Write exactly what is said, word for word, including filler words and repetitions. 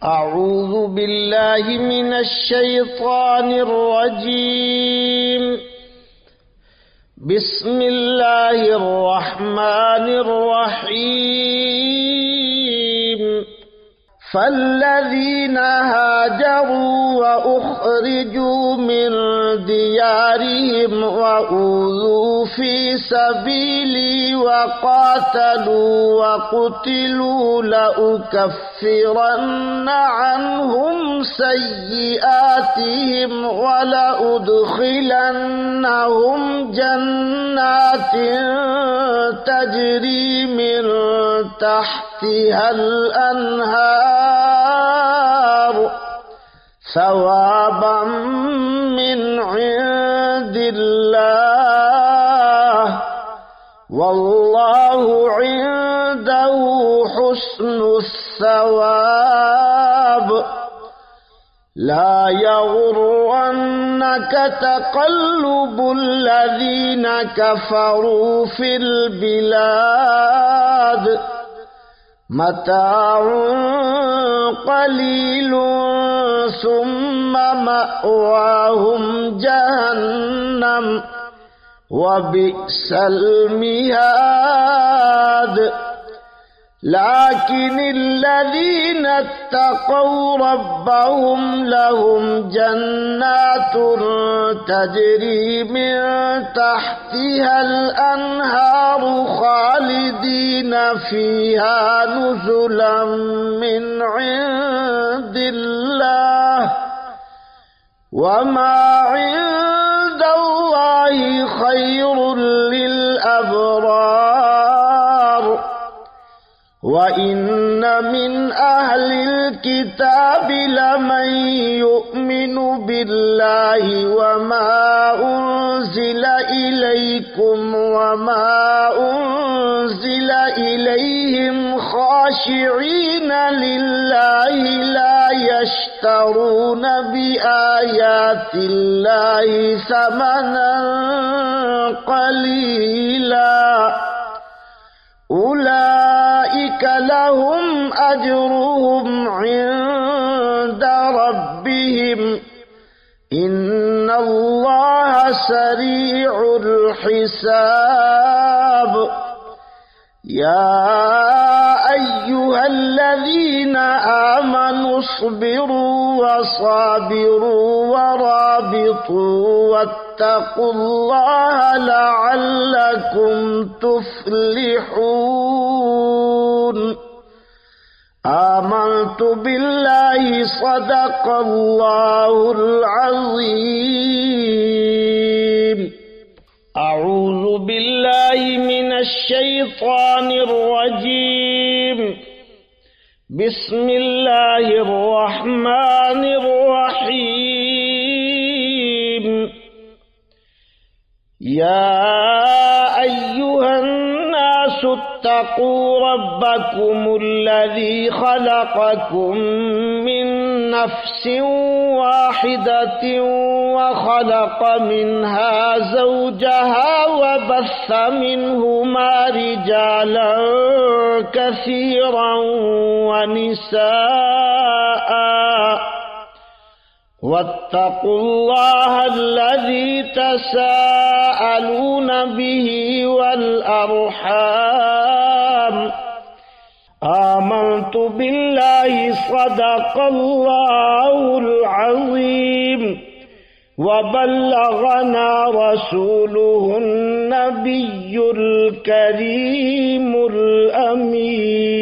أعوذ بالله من الشيطان الرجيم. بسم الله الرحمن الرحيم. فالذين هاجروا وأخرجوا من ديارهم وأوذوا في سبيلي وقاتلوا وقتلوا لأكفرن عنهم سيئاتهم ولأدخلنهم جنات تجري من تحتها الأنهار ثوابا من عند الله والله عنده حسن الثواب. لا يغرنك تقلب الذين كفروا في البلاد متاع قليل ثم مأواهم جهنم وبئس المهاد. لكن الذين اتقوا ربهم لهم جنات تجري من تحتها الأنهار خالدين فيها نزلا من عند الله وما عند الله خير للأبرار. وإن من أهل الكتاب لمن يؤمن بالله وما أنزل إليكم وما أنزل إليهم خاشعين لله لا يشترون بآيات الله ثمنا قليلا أولئك لهم أجرهم عند ربهم إن الله سريع الحساب. يا أيها الذين آمنوا اصبروا وصابروا ورابطوا واتقوا الله لعلكم تفلحون. آمنت بالله صدق الله العظيم. أعوذ بالله من الشيطان الرجيم. بسم الله الرحمن الرحيم. يا أيها الناس اتقوا ربكم الذي خلقكم من نفس واحدة وخلق منها زوجها وبث منهما رجالا كثيرا ونساء واتقوا الله الذي تساءلون به والأرحام آمنت بالله صدق الله العظيم. وبلغنا رسوله النبي الكريم الأمين.